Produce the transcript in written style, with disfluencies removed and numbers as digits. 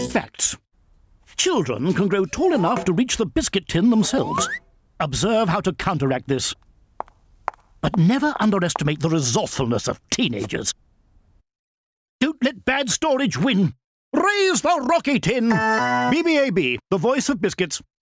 Facts. Children can grow tall enough to reach the biscuit tin themselves. Observe how to counteract this. But never underestimate the resourcefulness of teenagers. Don't let bad storage win. Raise the Rocky tin! BBAB, the voice of biscuits.